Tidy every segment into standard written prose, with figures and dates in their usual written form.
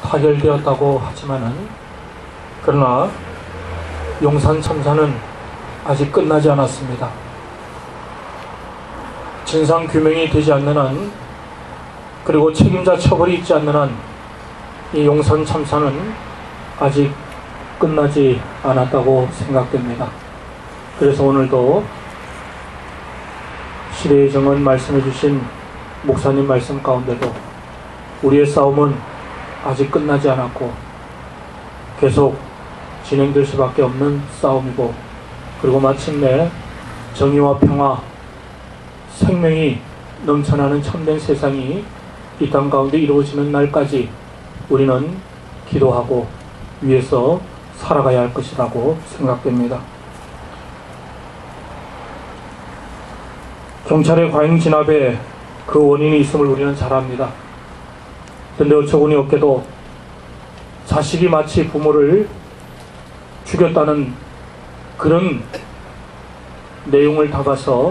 타결되었다고 하지만은, 그러나 용산 참사는 아직 끝나지 않았습니다. 진상 규명이 되지 않는 한, 그리고 책임자 처벌이 있지 않는 한, 이 용산 참사는 아직 끝나지 않았다고 생각됩니다. 그래서 오늘도 시대의 정은 말씀해 주신 목사님 말씀 가운데도 우리의 싸움은 아직 끝나지 않았고 계속 진행될 수밖에 없는 싸움이고, 그리고 마침내 정의와 평화, 생명이 넘쳐나는 참된 세상이 이 땅 가운데 이루어지는 날까지 우리는 기도하고 위에서 살아가야 할 것이라고 생각됩니다. 경찰의 과잉 진압에 그 원인이 있음을 우리는 잘 압니다. 그런데 어처구니 없게도 자식이 마치 부모를 죽였다는 그런 내용을 담아서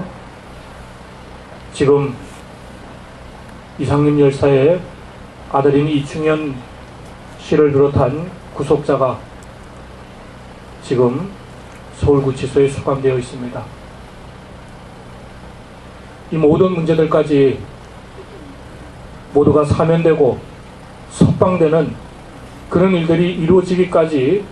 지금 이상림 열사의 아들인 이충현 씨를 비롯한 구속자가 지금 서울구치소에 수감되어 있습니다. 이 모든 문제들까지 모두가 사면되고 석방되는 그런 일들이 이루어지기까지,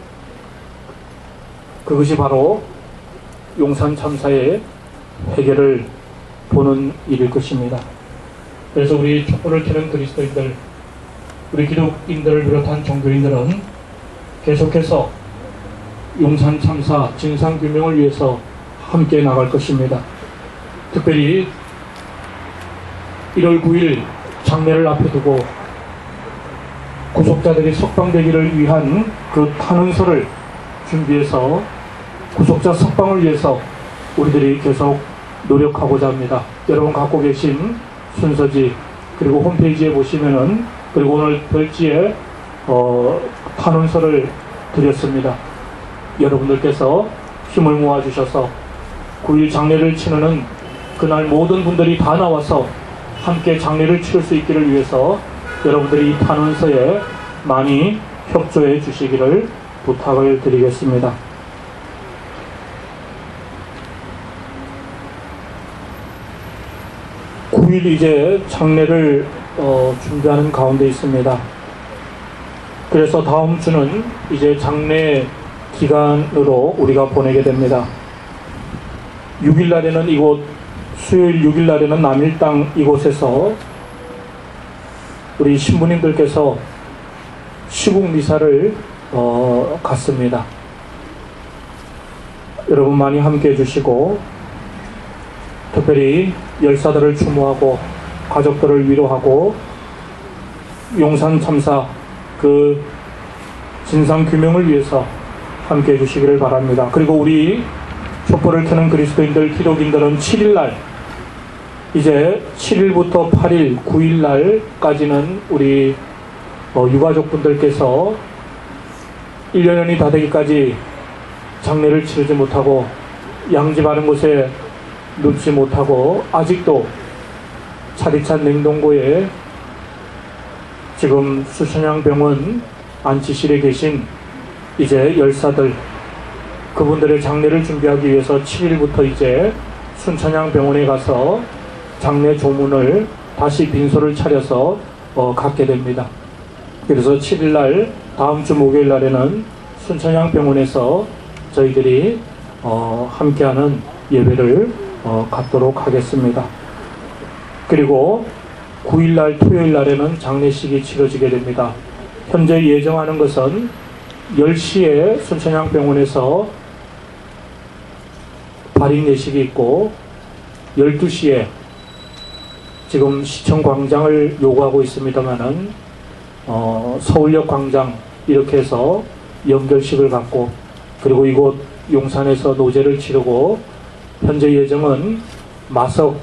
그것이 바로 용산 참사의 해결을 보는 일일 것입니다. 그래서 우리 촛불을 켜는 그리스도인들, 우리 기독인들을 비롯한 종교인들은 계속해서 용산 참사 진상규명을 위해서 함께 나갈 것입니다. 특별히 1월 9일 장례를 앞에 두고 구속자들이 석방되기를 위한 그 탄원서를 준비해서 구속자 석방을 위해서 우리들이 계속 노력하고자 합니다. 여러분 갖고 계신 순서지, 그리고 홈페이지에 보시면은, 그리고 오늘 별지에 탄원서를 드렸습니다. 여러분들께서 힘을 모아주셔서 9일 장례를 치르는 그날 모든 분들이 다 나와서 함께 장례를 치를 수 있기를 위해서 여러분들이 이 탄원서에 많이 협조해 주시기를 부탁을 드리겠습니다. 이제 장례를 준비하는 가운데 있습니다. 그래서 다음 주는 이제 장례 기간으로 우리가 보내게 됩니다. 6일 날에는 이곳, 수요일 6일 날에는 남일당 이곳에서 우리 신부님들께서 시국 미사를 갖습니다. 여러분 많이 함께 해주시고, 특별히 열사들을 추모하고 가족들을 위로하고 용산 참사 그 진상규명을 위해서 함께 해주시기를 바랍니다. 그리고 우리 촛불을 켜는 그리스도인들, 기독인들은 7일날, 이제 7일부터 8일, 9일날까지는 우리 유가족분들께서 1년이 다 되기까지 장례를 치르지 못하고 양집하는 곳에 눕지 못하고 아직도 차디찬 냉동고에 지금 수천양병원 안치실에 계신 이제 열사들, 그분들의 장례를 준비하기 위해서 7일부터 이제 순천향병원에 가서 장례 조문을 다시 빈소를 차려서 갖게 됩니다. 그래서 7일날, 다음 주 목요일 날에는 순천향병원에서 저희들이 함께하는 예배를 갖도록 하겠습니다. 그리고 9일날 토요일날에는 장례식이 치러지게 됩니다. 현재 예정하는 것은 10시에 순천향병원에서 발인 예식이 있고 12시에 지금 시청 광장을 요구하고 있습니다만은 서울역 광장 이렇게 해서 연결식을 갖고, 그리고 이곳 용산에서 노제를 치르고, 현재 예정은 마석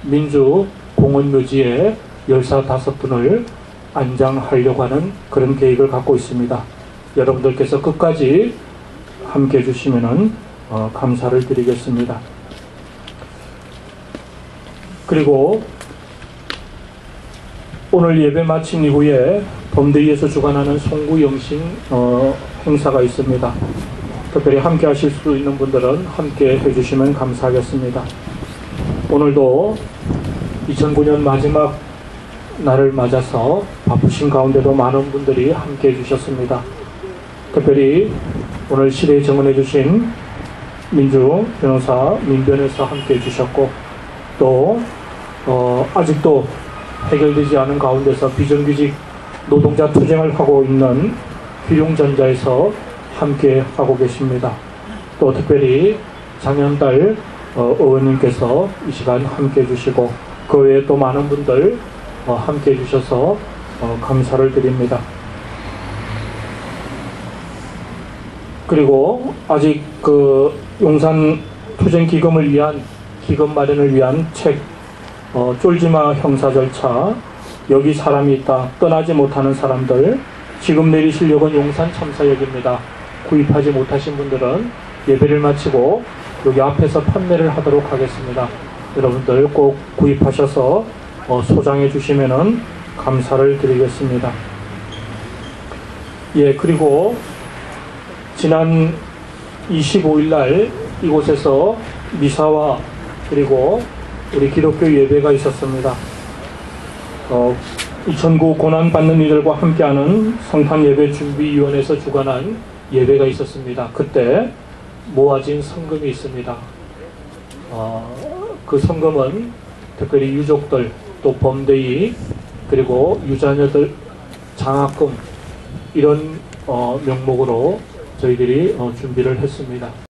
민주공원묘지에 열사 5분을 안장하려고 하는 그런 계획을 갖고 있습니다. 여러분들께서 끝까지 함께 해주시면 감사를 드리겠습니다. 그리고 오늘 예배 마친 이후에 범대위에서 주관하는 송구 영신 행사가 있습니다. 특별히 함께 하실 수 있는 분들은 함께 해주시면 감사하겠습니다. 오늘도 2009년 마지막 날을 맞아서 바쁘신 가운데도 많은 분들이 함께 해주셨습니다. 특별히 오늘 시대에 정언해 주신 민주 변호사 민변에서 함께 해주셨고, 또 아직도 해결되지 않은 가운데서 비정규직 노동자 투쟁을 하고 있는 귀룡전자에서 함께 하고 계십니다. 또 특별히 장현달 의원님께서 이 시간 함께 해주시고, 그 외에 또 많은 분들 함께 해주셔서 감사를 드립니다. 그리고 아직 그 용산 투쟁 기금을 위한 기금 마련을 위한 책 쫄지마 형사 절차, 여기 사람이 있다, 떠나지 못하는 사람들, 지금 내리실 역은 용산 참사역입니다. 구입하지 못하신 분들은 예배를 마치고 여기 앞에서 판매를 하도록 하겠습니다. 여러분들 꼭 구입하셔서 소장해 주시면은 감사를 드리겠습니다. 예, 그리고 지난 25일 날 이곳에서 미사와 그리고 우리 기독교 예배가 있었습니다. 2009 고난받는 이들과 함께하는 성탄예배준비위원회에서 주관한 예배가 있었습니다. 그때 모아진 성금이 있습니다. 그 성금은 특별히 유족들, 또 범대위, 그리고 유자녀들 장학금, 이런 명목으로 저희들이 준비를 했습니다.